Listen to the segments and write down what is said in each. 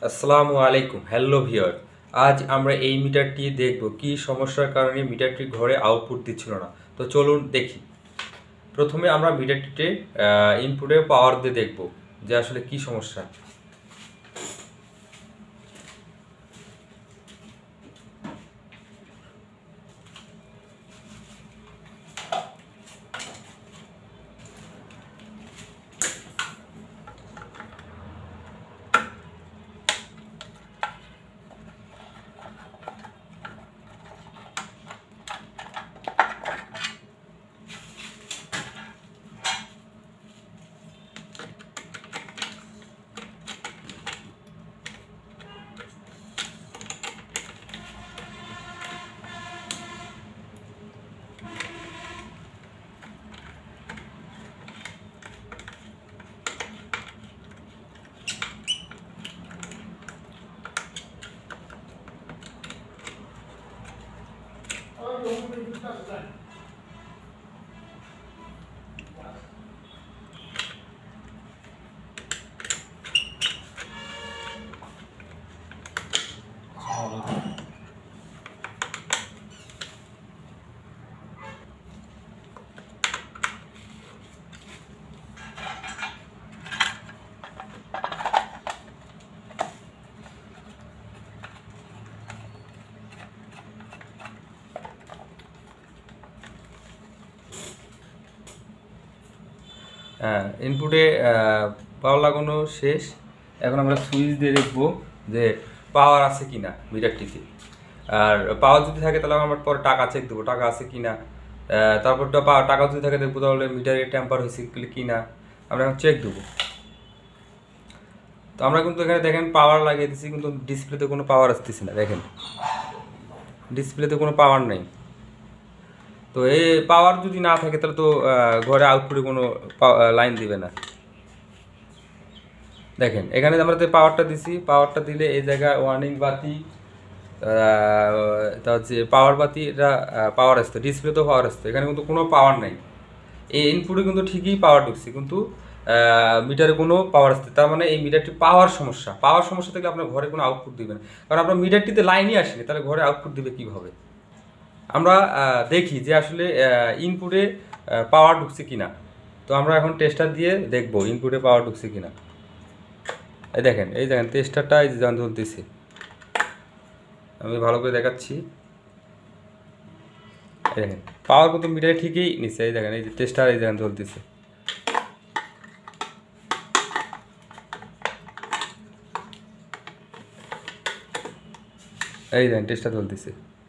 আসসালামু আলাইকুম, hello viewer. আজ আমরা এই মিটারটি দেখব কি সমস্যার কারণে মিটারটি ঘরে আউটপুট দিচ্ছিল না। তো চলুন দেখি। প্রথমে আমরা মিটারটিতে ইনপুটে পাওয়ার দিয়ে দেখব যে আসলে কি সমস্যা। হ্যাঁ, ইনপুটে পাওয়ার লাগানো শেষ। এখন আমরা সুইচ দিয়ে দেখবো যে পাওয়ার আছে কি না মিটারটিতে। আর পাওয়ার যদি থাকে তাহলে আমরা পরে টাকা চেক দেবো টাকা আছে কি না। তারপর টাকা যদি থাকে দেখবো তাহলে মিটারে টেম্পার হয়েছে কি না, আমরা এখন চেক দেবো। তো আমরা কিন্তু এখানে দেখেন পাওয়ার লাগিয়ে দিচ্ছি, কিন্তু ডিসপ্লেতে কোনো পাওয়ার আসতেছে না। দেখেন ডিসপ্লেতে কোনো পাওয়ার নেই। তো এই পাওয়ার যদি না থাকে তাহলে তো ঘরে আউটপুটে কোনো লাইন দিবে না। দেখেন এখানে আমরা যে পাওয়ারটা দিছি, পাওয়ারটা দিলে এই জায়গায় ওয়ার্নিং বাতি, তা হচ্ছে পাওয়ার বাতি, এটা পাওয়ার আসতো, ডিসপ্লেতেও পাওয়ার আসতো। এখানে কিন্তু কোনো পাওয়ার নাই। এই ইনপুটে কিন্তু ঠিকই পাওয়ার ঢুকছে, কিন্তু মিটারে কোনো পাওয়ার আসছে। তার মানে এই মিটারটি পাওয়ার সমস্যা থেকে আপনার ঘরে কোনো আউটপুট দিবেন, কারণ আপনার মিটারটিতে লাইনই আসেনি, তাহলে ঘরে আউটপুট দিবে কীভাবে। আমরা দেখি যে আসলে ইনপুটে পাওয়ার ঢুকছে কিনা। তো আমরা এখন টেস্টার দিয়ে দেখব ইনপুটে পাওয়ার ঢুকছে কিনা। এই দেখেন টেস্টারটা এই যে যখন চলতেছে, আমি ভালো করে দেখাচ্ছি। এই দেখেন পাওয়ার কিন্তু মিটারে ঠিকই নিচ্ছে। এই দেখেন এই যে টেস্টার এই দেখেন চলতেছে। এই দেখেন টেস্টার চলতেছে।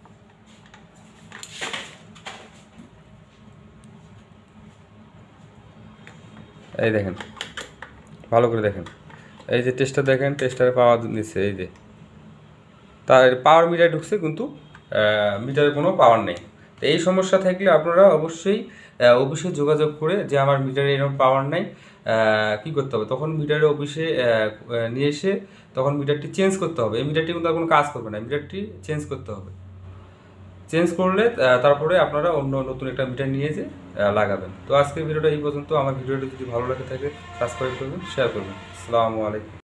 এই দেখেন ভালো করে দেখেন, এই যে টেস্টার দেখেন, টেস্টারে পাওয়ার নিচ্ছে। এই যে তার পাওয়ার মিটারে ঢুকছে, কিন্তু মিটারে কোনো পাওয়ার নেই। তো এই সমস্যা থাকলে আপনারা অবশ্যই অফিসে যোগাযোগ করে যে আমার মিটারে এরকম পাওয়ার নাই, কী করতে হবে, তখন মিটারে অফিসে নিয়ে এসে তখন মিটারটি চেঞ্জ করতে হবে। এই মিটারটি কিন্তু আর কোনো কাজ করবে না, মিটারটি চেঞ্জ করতে হবে। চেঞ্জ করলে তারপরে আপনারা অন্য নতুন একটা মিটার নিয়ে যে লাগাবেন। তো আজকের ভিডিওটা এই পর্যন্ত। আমার ভিডিওটি যদি ভালো লাগে থাকে সাবস্ক্রাইব করবেন, শেয়ার করবেন। আসসালামু আলাইকুম।